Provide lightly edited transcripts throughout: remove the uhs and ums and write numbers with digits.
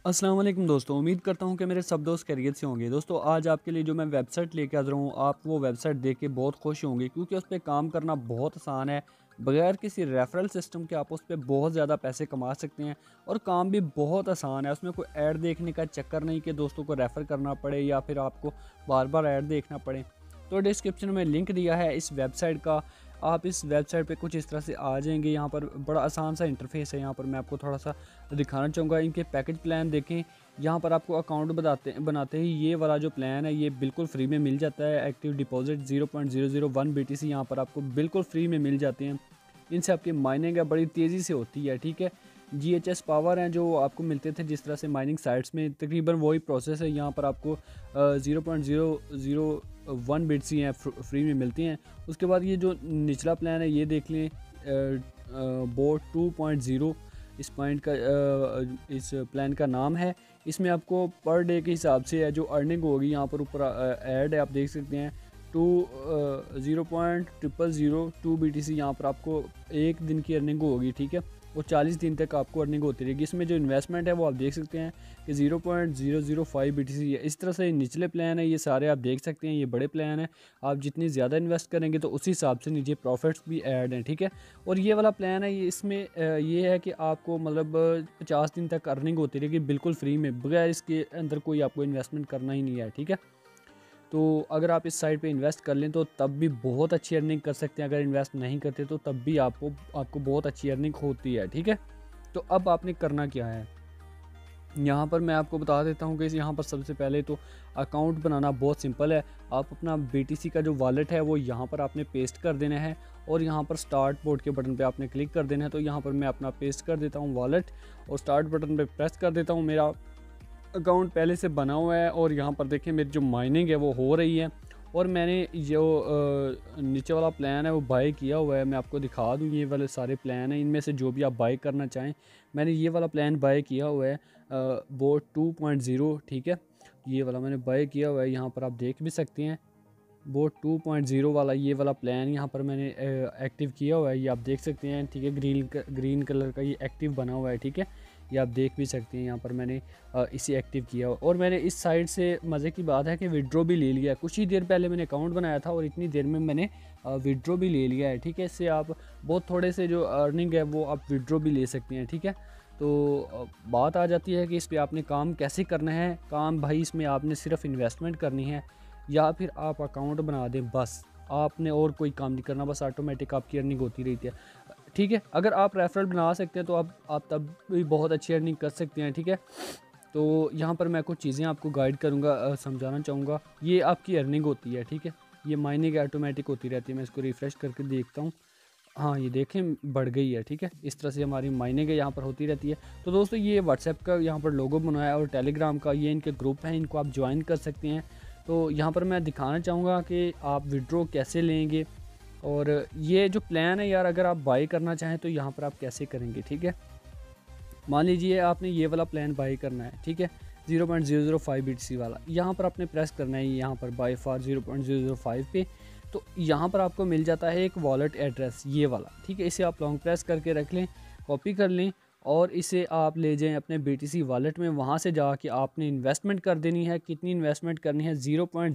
अस्सलाम वालेकुम दोस्तों, उम्मीद करता हूँ कि मेरे सब दोस्त खैरियत से होंगे। दोस्तों आज आपके लिए जो मैं वेबसाइट लेके आ रहा हूँ, आप वो वेबसाइट देख के बहुत खुश होंगे क्योंकि उस पे काम करना बहुत आसान है। बगैर किसी रेफरल सिस्टम के आप उस पे बहुत ज़्यादा पैसे कमा सकते हैं और काम भी बहुत आसान है। उसमें कोई ऐड देखने का चक्कर नहीं कि दोस्तों को रेफ़र करना पड़े या फिर आपको बार-बार ऐड देखना पड़े। तो डिस्क्रिप्शन में लिंक दिया है इस वेबसाइट का। आप इस वेबसाइट पे कुछ इस तरह से आ जाएंगे। यहाँ पर बड़ा आसान सा इंटरफेस है। यहाँ पर मैं आपको थोड़ा सा दिखाना चाहूँगा। इनके पैकेज प्लान देखें। यहाँ पर आपको अकाउंट बनाते ही ये वाला जो प्लान है ये बिल्कुल फ्री में मिल जाता है। एक्टिव डिपॉजिट 0.001 BTC यहाँ पर आपको बिल्कुल फ्री में मिल जाते हैं। इनसे आपकी माइनिंग है बड़ी तेज़ी से होती है, ठीक है। GHS पावर हैं जो आपको मिलते थे जिस तरह से माइनिंग साइट्स में, तकरीबन वही प्रोसेस है। यहाँ पर आपको 0.001 BTC हैं फ्री में मिलती हैं। उसके बाद ये जो निचला प्लान है ये देख लें, बोट 2.0 इस पॉइंट का इस प्लान का नाम है। इसमें आपको पर डे के हिसाब से है जो अर्निंग होगी। यहाँ पर ऊपर ऐड है, आप देख सकते हैं 0.0002 BTC यहाँ पर आपको एक दिन की अर्निंग होगी, ठीक है। और 40 दिन तक आपको अर्निंग होती रहेगी। इसमें जो इन्वेस्टमेंट है वो आप देख सकते हैं कि 0.005 BTC है। इस तरह से निचले प्लान है ये सारे आप देख सकते हैं, ये बड़े प्लान है। आप जितनी ज़्यादा इन्वेस्ट करेंगे तो उसी हिसाब से नीचे प्रॉफिट्स भी ऐड हैं, ठीक है। और ये वाला प्लान है ये इसमें ये है कि आपको मतलब 50 दिन तक अर्निंग होती रहेगी बिल्कुल फ्री में, बगैर इसके अंदर कोई आपको इन्वेस्टमेंट करना ही नहीं है, ठीक है। तो अगर आप इस साइट पे इन्वेस्ट कर लें तो तब भी बहुत अच्छी अर्निंग कर सकते हैं। अगर इन्वेस्ट नहीं करते तो तब भी आपको बहुत अच्छी अर्निंग होती है, ठीक है। तो अब आपने करना क्या है, यहाँ पर मैं आपको बता देता हूँ कि यहाँ पर सबसे पहले तो अकाउंट बनाना बहुत सिंपल है। आप अपना BTC का जो वॉलेट है वो यहाँ पर आपने पेस्ट कर देना है और यहाँ पर स्टार्ट बोर्ड के बटन पे आपने क्लिक कर देना है। तो यहाँ पर मैं अपना पेस्ट कर देता हूँ वॉलेट और स्टार्ट बटन पे प्रेस कर देता हूँ। मेरा अकाउंट पहले से बना हुआ है और यहाँ पर देखें मेरी जो माइनिंग है वो हो रही है। और मैंने जो नीचे वाला प्लान है वो बाय किया हुआ है। मैं आपको दिखा दूँ, ये वाले सारे प्लान हैं, इनमें से जो भी आप बाय करना चाहें। मैंने ये वाला प्लान बाय किया हुआ है, बोट 2.0, ठीक है। ये वाला मैंने बाय किया हुआ है, यहाँ पर आप देख भी सकते हैं। बोट 2.0 वाला ये वाला प्लान यहाँ पर मैंने एक्टिव किया हुआ है, ये आप देख सकते हैं, ठीक है। ग्रीन कलर का ये एक्टिव बना हुआ है, ठीक है। ये आप देख भी सकते हैं, यहाँ पर मैंने इसे एक्टिव किया हुआ। और मैंने इस साइड से मज़े की बात है कि विड्रॉ भी ले लिया। कुछ ही देर पहले मैंने अकाउंट बनाया था और इतनी देर में मैंने विड्रॉ भी ले लिया है, ठीक है। इससे आप बहुत थोड़े से जो अर्निंग है वो आप विड्रॉ भी ले सकते हैं, ठीक है। तो बात आ जाती है कि इस पर आपने काम कैसे करना है। काम भाई इसमें आपने सिर्फ इन्वेस्टमेंट करनी है या फिर आप अकाउंट बना दें, बस आपने और कोई काम नहीं करना, बस ऑटोमेटिक आपकी अर्निंग होती रहती है, ठीक है। अगर आप रेफरल बना सकते हैं तो आप तब भी बहुत अच्छी अर्निंग कर सकते हैं, ठीक है। तो यहाँ पर मैं कुछ चीज़ें आपको गाइड करूँगा, समझाना चाहूँगा। ये आपकी अर्निंग होती है, ठीक है। ये माइनिंग ऑटोमेटिक होती रहती है। मैं इसको रिफ़्रेश करके देखता हूँ, हाँ ये देखें बढ़ गई है, ठीक है। इस तरह से हमारी माइनिंग यहाँ पर होती रहती है। तो दोस्तों ये व्हाट्सएप का यहाँ पर लोगो बनाया है और टेलीग्राम का ये इनके ग्रुप हैं, इनको आप ज्वाइन कर सकते हैं। तो यहाँ पर मैं दिखाना चाहूँगा कि आप विड्रॉ कैसे लेंगे और ये जो प्लान है यार, अगर आप बाई करना चाहें तो यहाँ पर आप कैसे करेंगे, ठीक है। मान लीजिए आपने ये वाला प्लान बाई करना है, ठीक है, 0.005 BTC वाला। यहाँ पर आपने प्रेस करना है यहाँ पर बाई फॉर 0.005 पे। तो यहाँ पर आपको मिल जाता है एक वॉलेट एड्रेस ये वाला, ठीक है। इसे आप लॉन्ग प्रेस करके रख लें, कॉपी कर लें और इसे आप ले जाएं अपने BTC वॉलेट में। वहाँ से जाके आपने इन्वेस्टमेंट कर देनी है। कितनी इन्वेस्टमेंट करनी है,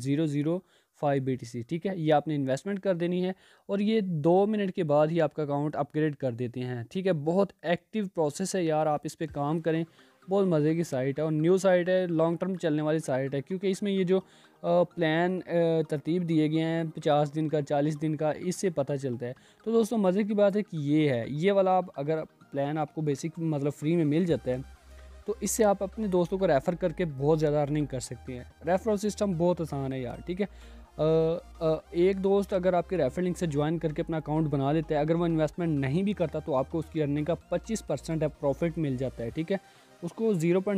0.005 BTC, ठीक है। ये आपने इन्वेस्टमेंट कर देनी है और ये 2 मिनट के बाद ही आपका अकाउंट अपग्रेड कर देते हैं, ठीक है। बहुत एक्टिव प्रोसेस है यार, आप इस पर काम करें। बहुत मज़े की साइट है और न्यू साइट है, लॉन्ग टर्म चलने वाली साइट है क्योंकि इसमें ये जो प्लान तरतीब दिए गए हैं 50 दिन का, 40 दिन का, इससे पता चलता है। तो दोस्तों मज़े की बात है कि ये है, ये वाला आप अगर प्लान आपको बेसिक मतलब फ्री में मिल जाता है तो इससे आप अपने दोस्तों को रेफ़र करके बहुत ज़्यादा अर्निंग कर सकते हैं। रेफरल सिस्टम बहुत आसान है यार, ठीक है। एक दोस्त अगर आपके रेफरल लिंक से ज्वाइन करके अपना अकाउंट बना लेता है, अगर वो इन्वेस्टमेंट नहीं भी करता तो आपको उसकी अर्निंग का 25% प्रॉफिट मिल जाता है, ठीक है। उसको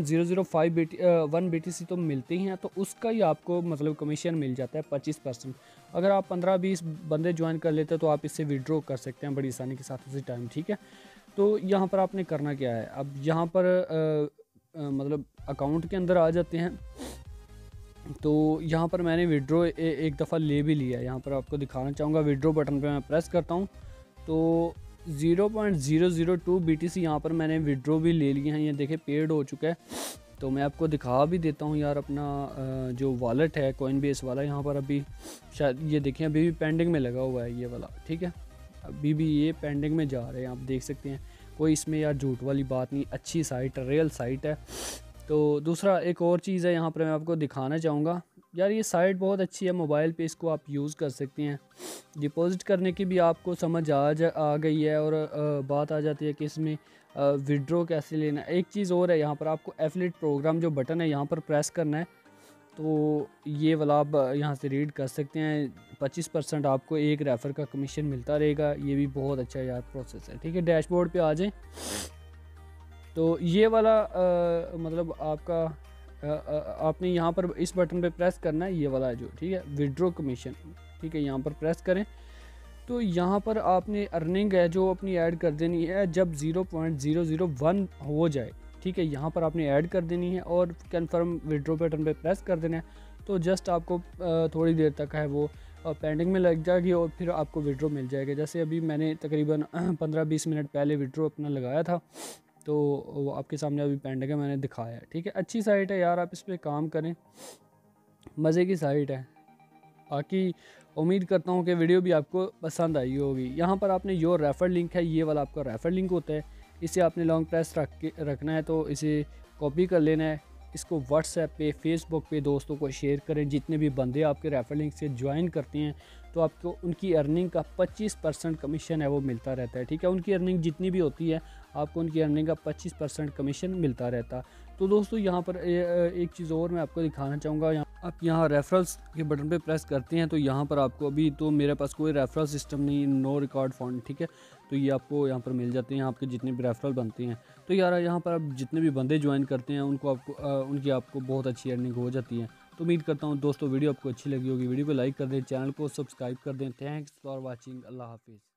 0.005 BTC तो मिलते ही हैं, तो उसका ही आपको मतलब कमीशन मिल जाता है 25%। अगर आप 15-20 बंदे ज्वाइन कर लेते हैं तो आप इससे विड्रॉ कर सकते हैं बड़ी आसानी के साथ उसी टाइम, ठीक है। तो यहाँ पर आपने करना क्या है, अब यहाँ पर मतलब अकाउंट के अंदर आ जाते हैं। तो यहाँ पर मैंने विड्रॉ एक दफ़ा ले भी लिया है। यहाँ पर आपको दिखाना चाहूँगा, विड्रॉ बटन पे मैं प्रेस करता हूँ तो 0.002 BTC यहाँ पर मैंने विड्रॉ भी ले लिए हैं। ये देखें पेड हो चुका है तो मैं आपको दिखा भी देता हूँ यार अपना जो वॉलेट है कॉइनबेस वाला। यहाँ पर अभी शायद ये देखें अभी भी पेंडिंग में लगा हुआ है ये वाला, ठीक है, अभी भी ये पेंडिंग में जा रहे हैं, आप देख सकते हैं। कोई इसमें यार झूठ वाली बात नहीं, अच्छी साइट है, रियल साइट है। तो दूसरा एक और चीज़ है यहाँ पर मैं आपको दिखाना चाहूँगा यार, ये साइट बहुत अच्छी है, मोबाइल पे इसको आप यूज़ कर सकते हैं। डिपॉज़िट करने की भी आपको समझ आ गई है, और बात आ जाती है कि इसमें विड्रॉ कैसे लेना है। एक चीज़ और है, यहाँ पर आपको एफिलिएट प्रोग्राम जो बटन है यहाँ पर प्रेस करना है, तो ये वाला आप यहाँ से रीड कर सकते हैं। 25% आपको एक रेफ़र का कमीशन मिलता रहेगा, ये भी बहुत अच्छा यार प्रोसेस है, ठीक है। डैशबोर्ड पे आ जाएं तो ये वाला मतलब आपका आपने यहाँ पर इस बटन पे प्रेस करना है, ये वाला जो, ठीक है, विड्रॉ कमीशन, ठीक है, यहाँ पर प्रेस करें। तो यहाँ पर आपने अर्निंग है जो अपनी ऐड कर देनी है जब 0.001 हो जाए, ठीक है, यहाँ पर आपने ऐड कर देनी है और कन्फर्म विड्रॉ बटन पे प्रेस कर देना है। तो जस्ट आपको थोड़ी देर तक है वो पेंडिंग में लग जाएगी और फिर आपको विड्रॉ मिल जाएगा। जैसे अभी मैंने तकरीबन 15-20 मिनट पहले विड्रॉ अपना लगाया था, तो वो आपके सामने अभी पेंडिंग है, मैंने दिखाया है, ठीक है। अच्छी साइट है यार, आप इस पर काम करें, मज़े की साइट है। बाकी उम्मीद करता हूँ कि वीडियो भी आपको पसंद आई होगी। यहाँ पर आपने योर रेफ़र लिंक है, ये वाला आपका रेफ़र लिंक होता है, इसे आपने लॉन्ग प्रेस रखना है, तो इसे कॉपी कर लेना है, इसको व्हाट्सएप पे, फेसबुक पे दोस्तों को शेयर करें। जितने भी बंदे आपके रेफ़र लिंक से ज्वाइन करते हैं तो आपको उनकी अर्निंग का 25% कमीशन है वो मिलता रहता है, ठीक है। उनकी अर्निंग जितनी भी होती है आपको उनकी अर्निंग का 25% कमीशन मिलता रहता है। तो दोस्तों यहाँ पर एक चीज़ और मैं आपको दिखाना चाहूँगा, आप यहाँ रेफरल्स के बटन पे प्रेस करते हैं तो यहाँ पर आपको, अभी तो मेरे पास कोई रेफरल सिस्टम नहीं, नो रिकॉर्ड फाउंड, ठीक है, तो ये आपको यहाँ पर मिल जाते हैं आपके जितने भी रेफरल बनते हैं। तो यार यहाँ पर आप जितने भी बंदे ज्वाइन करते हैं उनको उनकी आपको बहुत अच्छी अर्निंग हो जाती है। तो उम्मीद करता हूँ दोस्तों वीडियो आपको अच्छी लगी होगी, वीडियो को लाइक कर दें, चैनल को सब्सक्राइब कर दें। थैंक्स फॉर वॉचिंग, अल्लाह हाफिज़।